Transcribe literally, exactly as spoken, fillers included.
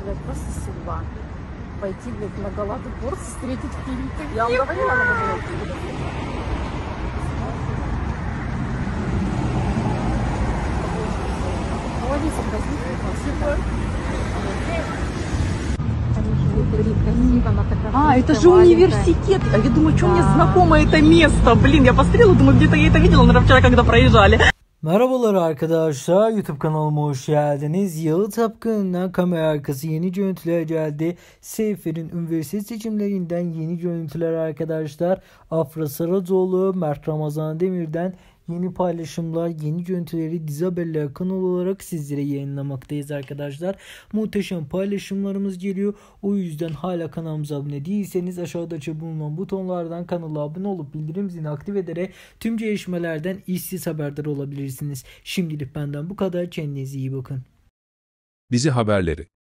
блядь, просто судьба. Пойти, блядь, на Галату Порт, встретить фильм. Я вам говорила, она была. А, это же университет. А я думаю, что да. Мне знакомо это место. Блин, я посмотрела, думаю, где-то я это видела, наверное, вчера, когда проезжали. Merhabalar arkadaşlar, YouTube kanalıma hoş geldiniz. Yalı Tapkın'la kamera arkası yeni görüntüler geldi. Seyfer'in üniversite seçimlerinden yeni görüntüler arkadaşlar. Afra Saracoğlu, Mert Ramazan Demir'den yeni paylaşımlar, yeni görüntüleri Dizi Haberler kanalı olarak sizlere yayınlamaktayız arkadaşlar. Muhteşem paylaşımlarımız geliyor. O yüzden hala kanalımıza abone değilseniz aşağıda bulunan butonlardan kanala abone olup bildirim zilini aktif ederek tüm gelişmelerden işsiz haberdar olabilirsiniz. Şimdilik benden bu kadar. Kendinize iyi bakın. Dizi haberleri